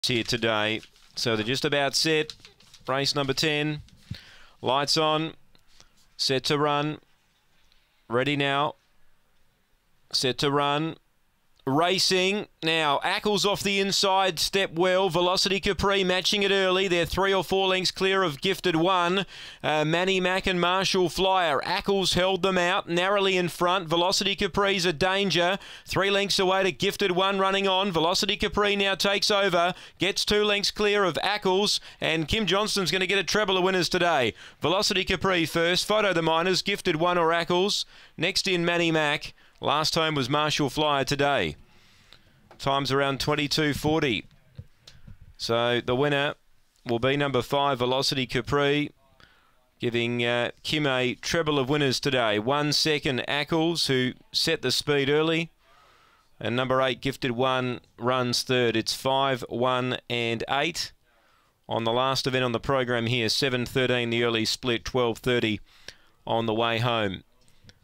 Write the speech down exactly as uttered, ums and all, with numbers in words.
here today. So they're just about set. Race number ten. Lights on. Set to run. Ready now. Set to run. Racing. Now, Ackles off the inside, step well. Velocity Capri matching it early. They're three or four lengths clear of Gifted One. Uh, Manny Mac and Marshall Flyer. Ackles held them out, narrowly in front. Velocity Capri's a danger. Three lengths away to Gifted One running on. Velocity Capri now takes over. Gets two lengths clear of Ackles. And Kim Johnston's going to get a treble of winners today. Velocity Capri first. Photo the Miners. Gifted One or Ackles. Next in Manny Mac. Last home was Marshall Flyer today. Time's around twenty-two forty. So the winner will be number five, Velocity Capri, giving uh, Kim a treble of winners today. One second, Ackles, who set the speed early. And number eight, Gifted One, runs third. It's five, one and eight on the last event on the program here. seven thirteen the early split, twelve thirty on the way home.